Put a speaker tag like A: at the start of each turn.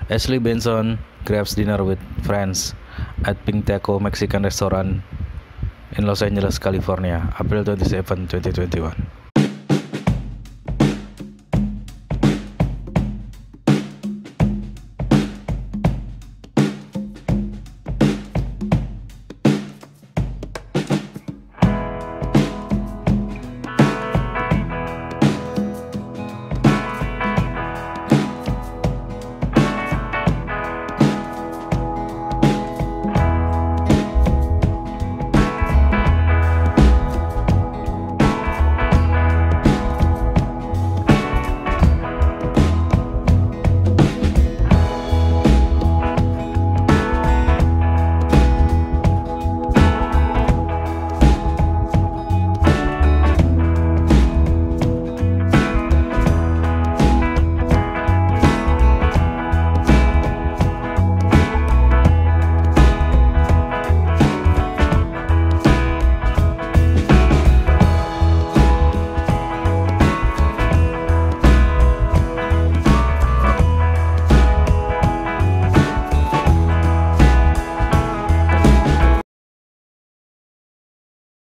A: Ashley Benson grabs dinner with friends at Pink Taco Mexican restaurant in Los Angeles, California, April 27, 2021.